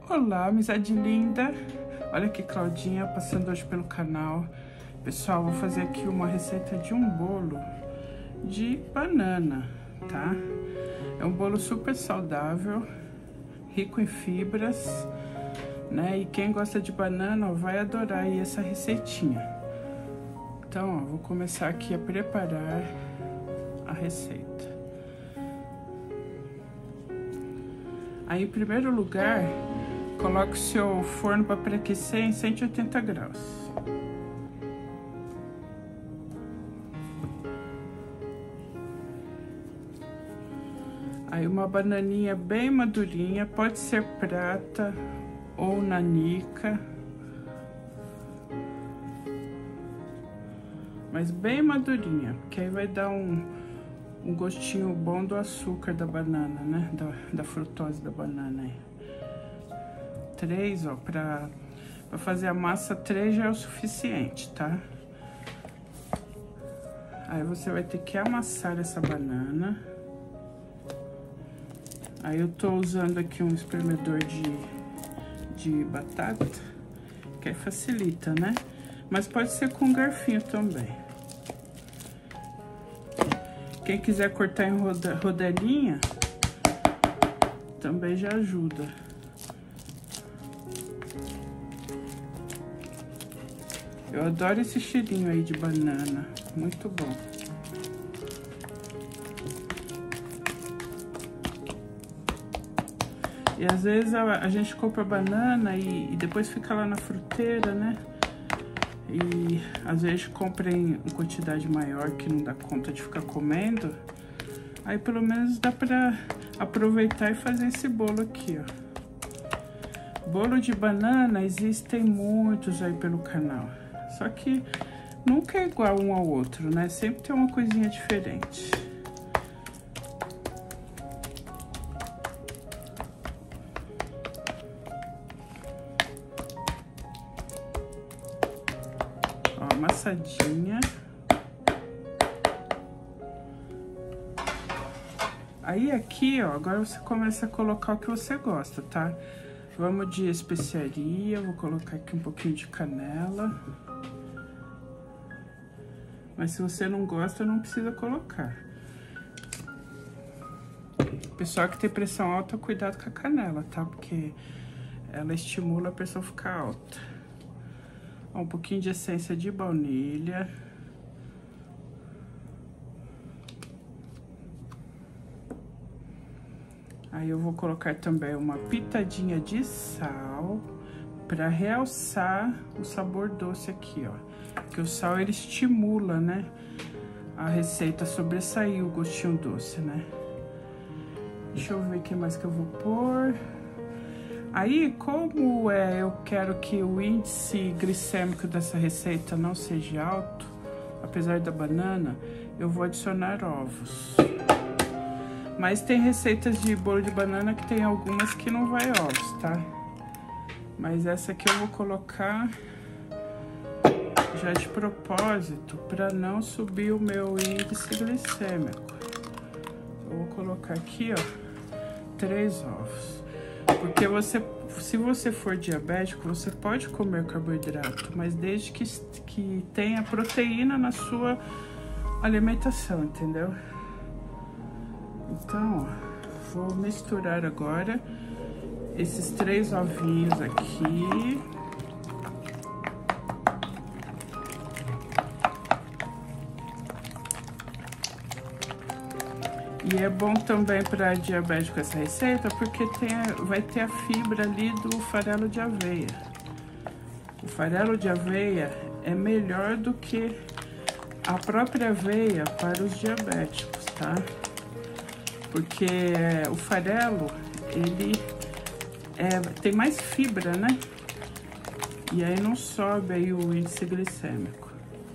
Olá, amizade linda! Olha aqui, Claudinha, passando hoje pelo canal. Pessoal, vou fazer aqui uma receita de um bolo de banana, tá? É um bolo super saudável, rico em fibras, né? E quem gosta de banana, ó, vai adorar aí essa receitinha. Então, ó, vou começar aqui a preparar a receita. Aí, em primeiro lugar, coloque o seu forno para pré-aquecer em 180 graus. Aí uma bananinha bem madurinha, pode ser prata ou nanica, mas bem madurinha, porque aí vai dar um gostinho bom do açúcar da banana, né? Da frutose da banana aí. 3, ó, pra fazer a massa 3 já é o suficiente, tá? Aí você vai ter que amassar essa banana. Aí eu tô usando aqui um espremedor de batata, que aí facilita, né? Mas pode ser com garfinho também. Quem quiser cortar em rodelinha, também já ajuda. Eu adoro esse cheirinho aí de banana, muito bom. E às vezes a gente compra banana e depois fica lá na fruteira, né? E às vezes compra em quantidade maior que não dá conta de ficar comendo. Aí pelo menos dá pra aproveitar e fazer esse bolo aqui, ó. Bolo de banana existem muitos aí pelo canal. Só que nunca é igual um ao outro, né? Sempre tem uma coisinha diferente. Ó, amassadinha. Aí aqui, ó, agora você começa a colocar o que você gosta, tá? Vamos de especiaria, vou colocar aqui um pouquinho de canela. Mas se você não gosta, não precisa colocar. Pessoal que tem pressão alta, cuidado com a canela, tá? Porque ela estimula a pressão ficar alta. Ó, um pouquinho de essência de baunilha. Aí eu vou colocar também uma pitadinha de sal para realçar o sabor doce aqui, ó. Porque o sal, ele estimula, né, a receita, sobressair o gostinho doce, né? Deixa eu ver o que mais que eu vou pôr. Aí, como eu quero que o índice glicêmico dessa receita não seja alto, apesar da banana, eu vou adicionar ovos. Mas tem receitas de bolo de banana que tem algumas que não vai ovos, tá? Mas essa aqui eu vou colocar já de propósito, para não subir o meu índice glicêmico. Eu vou colocar aqui, ó, 3 ovos. Porque se você for diabético, você pode comer carboidrato, mas desde que tenha proteína na sua alimentação, entendeu? Então, ó, vou misturar agora esses 3 ovinhos aqui. E é bom também para diabético essa receita, porque vai ter a fibra ali do farelo de aveia. O farelo de aveia é melhor do que a própria aveia para os diabéticos, tá? Porque o farelo, ele tem mais fibra, né? E aí não sobe aí o índice glicêmico.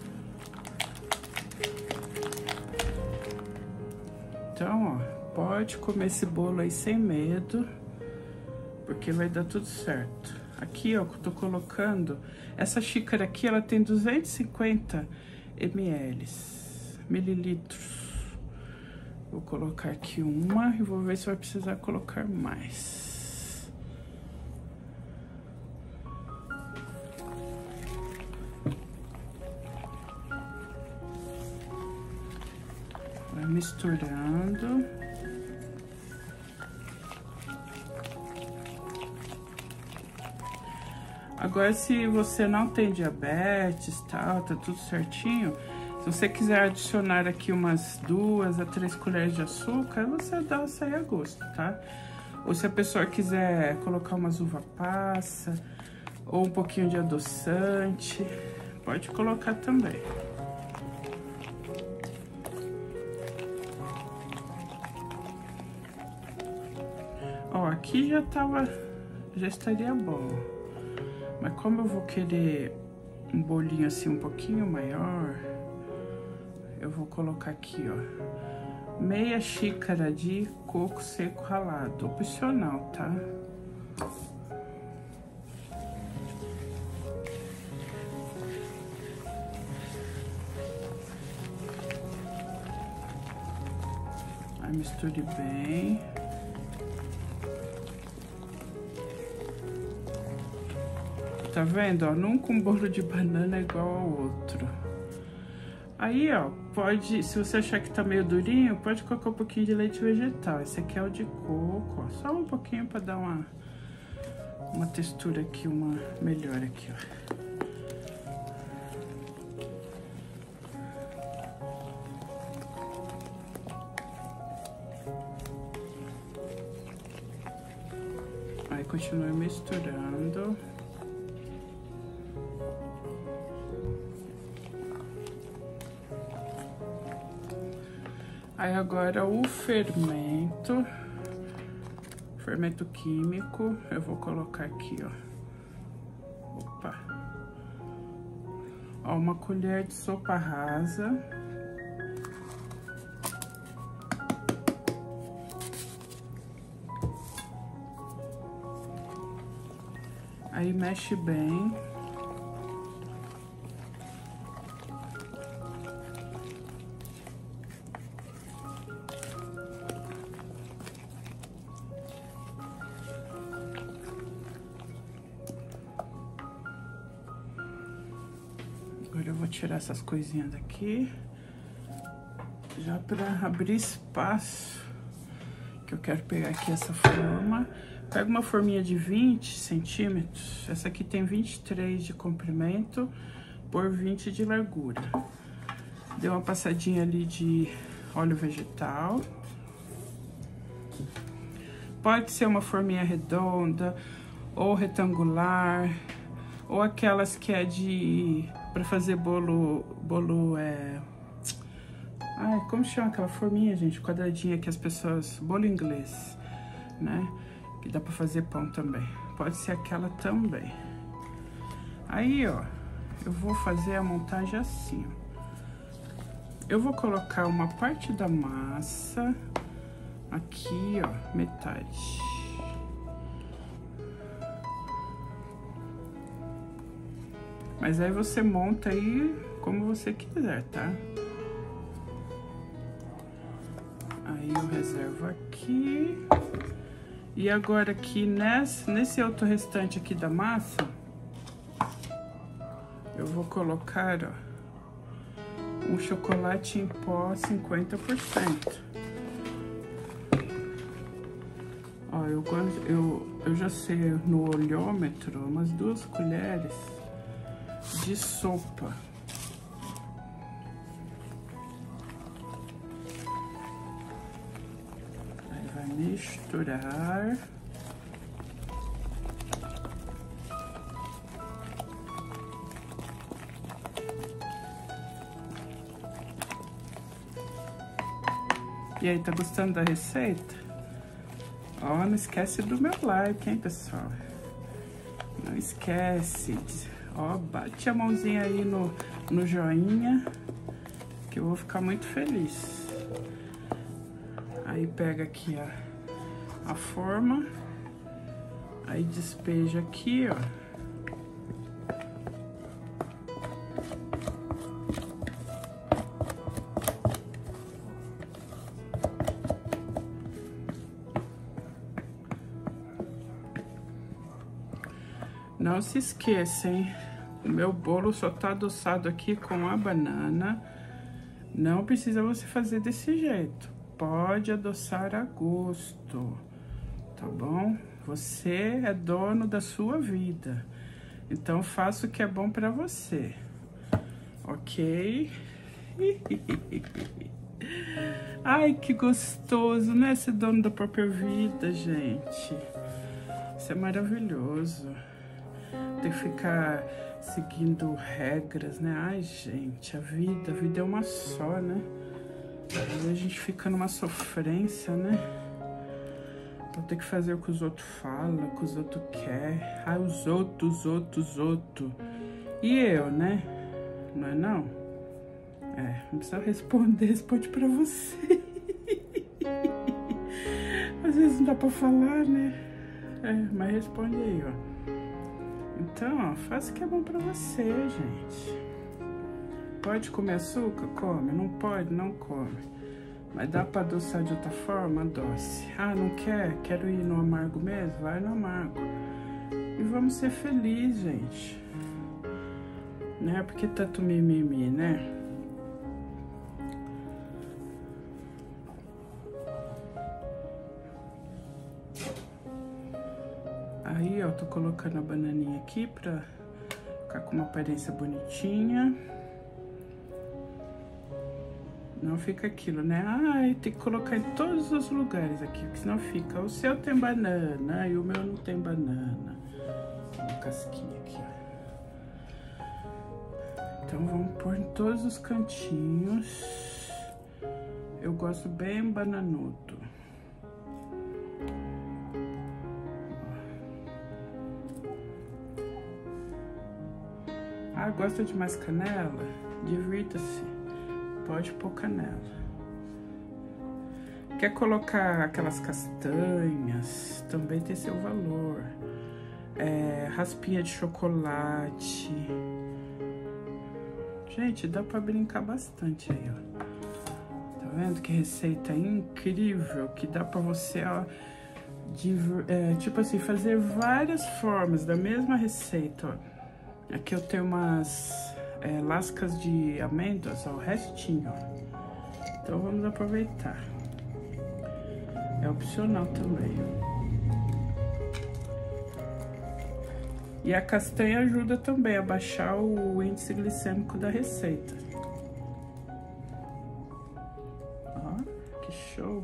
Então, ó, pode comer esse bolo aí sem medo, porque vai dar tudo certo. Aqui, ó, que eu tô colocando, essa xícara aqui, ela tem 250 mililitros. Vou colocar aqui uma e vou ver se vai precisar colocar mais. misturando. Agora, se você não tem diabetes, tal, tá tudo certinho, se você quiser adicionar aqui umas 2 a 3 colheres de açúcar, você adoça aí a gosto, tá? Ou se a pessoa quiser colocar umas uva passa, ou um pouquinho de adoçante, pode colocar também. Ó, aqui já estaria bom. Mas como eu vou querer um bolinho assim um pouquinho maior, eu vou colocar aqui, ó, meia xícara de coco seco ralado, opcional, tá? Aí misture bem. Tá vendo, ó? Nunca um bolo de banana é igual ao outro. Aí, ó, pode, se você achar que tá meio durinho, pode colocar um pouquinho de leite vegetal. Esse aqui é o de coco, ó. Só um pouquinho pra dar uma textura aqui, uma melhor aqui, ó. Aí, continue misturando. Aí agora o fermento químico, eu vou colocar aqui, ó. Opa! Ó, uma colher de sopa rasa. Aí mexe bem. Agora eu vou tirar essas coisinhas daqui, já para abrir espaço, que eu quero pegar aqui essa forma. Pega uma forminha de 20 centímetros, essa aqui tem 23 de comprimento por 20 de largura. Deu uma passadinha ali de óleo vegetal. Pode ser uma forminha redonda ou retangular, ou aquelas que é para fazer bolo ai, como chama aquela forminha, gente? Quadradinha que as pessoas... Bolo inglês, né? Que dá pra fazer pão também. Pode ser aquela também. Aí, ó, eu vou fazer a montagem assim, ó. Eu vou colocar uma parte da massa aqui, ó, metade. Mas aí você monta aí como você quiser, tá? Aí eu reservo aqui. E agora aqui nesse outro restante aqui da massa, eu vou colocar, ó, um chocolate em pó 50%. Ó, eu já sei no olhômetro umas 2 colheres de sopa. Aí vai misturar. E aí, tá gostando da receita? Ó, não esquece do meu like, hein, pessoal? Não esquece. Ó, bate a mãozinha aí no joinha, que eu vou ficar muito feliz. Aí pega aqui a forma, aí despeja aqui, ó. Não se esqueça, hein? O meu bolo só tá adoçado aqui com a banana, Não precisa você fazer desse jeito. Pode adoçar a gosto, tá bom? Você é dono da sua vida. Então, faça o que é bom pra você, ok? Ai, que gostoso, né? Ser dono da própria vida, gente. Isso é maravilhoso. Tem que ficar seguindo regras, né? Ai, gente, a vida é uma só, né? Às vezes a gente fica numa sofrência, né? Vou ter que fazer o que os outros falam, o que os outros querem. Ai, os outros. E eu, né? Não é não? É, não precisa responder, responde pra você. Às vezes não dá pra falar, né? É, mas responde aí, ó. Então, ó, faça o que é bom pra você, gente. Pode comer açúcar? Come. Não pode? Não come. Mas dá pra adoçar de outra forma? Adoce. Ah, não quer? Quero ir no amargo mesmo? Vai no amargo. E vamos ser felizes, gente. Não é porque tanto mimimi, né? Aí, ó, tô colocando a bananinha aqui pra ficar com uma aparência bonitinha. Não fica aquilo, né? Ai, tem que colocar em todos os lugares aqui, porque senão fica. O seu tem banana e o meu não tem banana. Uma casquinha aqui, ó. Então, vamos pôr em todos os cantinhos. Eu gosto bem bananudo. Ah, gosta de mais canela? Divirta-se. Pode pôr canela. Quer colocar aquelas castanhas? Também tem seu valor. É, raspinha de chocolate. Gente, dá pra brincar bastante aí, ó. Tá vendo que receita incrível? Que dá pra você, ó, tipo assim, fazer várias formas da mesma receita, ó. Aqui eu tenho umas lascas de amêndoas, ó, o restinho, ó. Então vamos aproveitar. É opcional também. E a castanha ajuda também a baixar o índice glicêmico da receita. Ó, que show.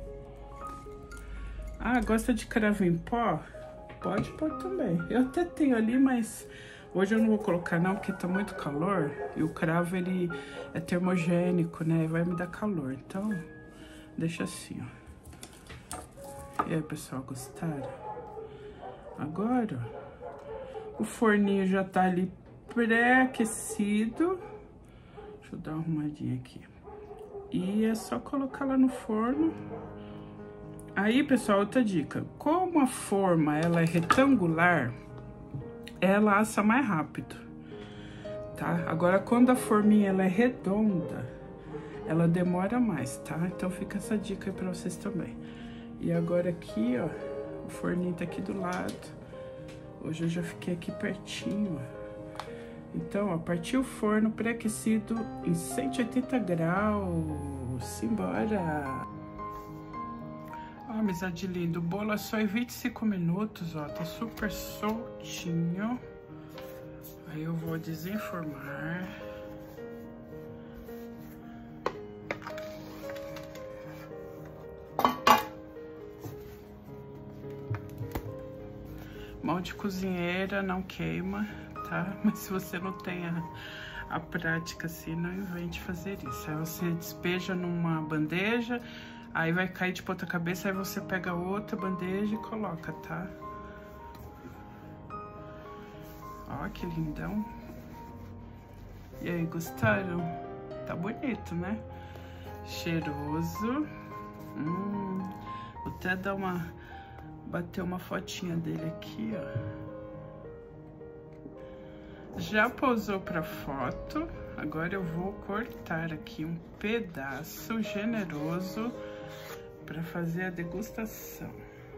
Ah, gosta de cravo em pó? Pode pôr também. Eu até tenho ali, mas hoje eu não vou colocar não, porque tá muito calor. E o cravo, ele é termogênico, né? Vai me dar calor. Então, deixa assim, ó. E aí, pessoal, gostaram? Agora, ó, o forninho já tá ali pré-aquecido. Deixa eu dar uma arrumadinha aqui. E é só colocar lá no forno. Aí, pessoal, outra dica. Como a forma, ela é retangular, ela assa mais rápido, tá? Agora, quando a forminha, ela é redonda, ela demora mais, tá? Então, fica essa dica aí pra vocês também. E agora aqui, ó, o forninho tá aqui do lado. Hoje eu já fiquei aqui pertinho, ó. Então, ó, partiu o forno pré-aquecido em 180 graus. Simbora! Ó, amizade linda, o bolo é só em 25 minutos, ó, tá super soltinho. Aí eu vou desenformar. Mão de cozinheira não queima, tá? Mas se você não tem a prática assim, não invente fazer isso. Aí você despeja numa bandeja, aí vai cair de ponta cabeça, aí você pega outra bandeja e coloca, tá? Ó, que lindão. E aí, gostaram? Tá bonito, né? Cheiroso. Vou até dar bater uma fotinha dele aqui, ó. Já pousou pra foto. Agora eu vou cortar aqui um pedaço generoso pra fazer a degustação.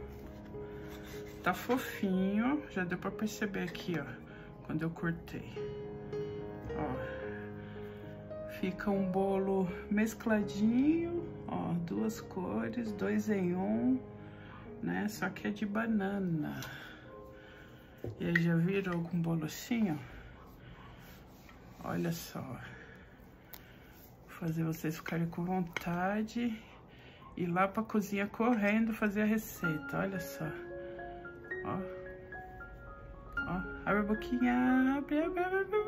Tá fofinho, já deu pra perceber aqui, ó, quando eu cortei. Ó, Fica um bolo mescladinho, ó, 2 cores, 2 em 1, né? Só que é de banana. E aí, já viram algum bolo assim, ó? Olha só. Vou fazer vocês ficarem com vontade. Ir lá pra cozinha correndo fazer a receita, olha só. Ó. Ó, abre a boquinha, abre, abre, abre, abre.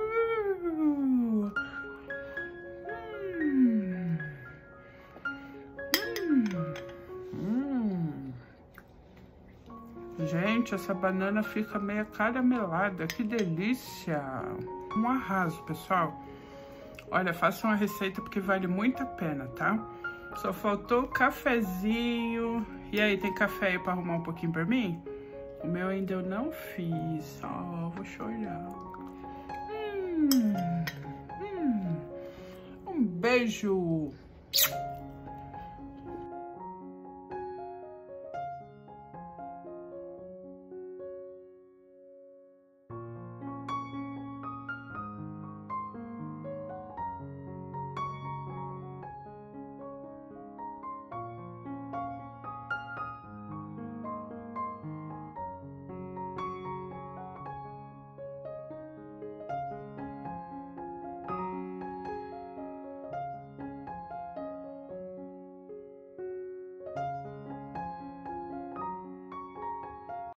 Gente, essa banana fica meio caramelada, que delícia! Um arraso, pessoal. Olha, façam a receita porque vale muito a pena, tá? Só faltou o cafezinho. E aí, tem café aí pra arrumar um pouquinho pra mim? O meu ainda eu não fiz. Ó, vou chorar. Um beijo!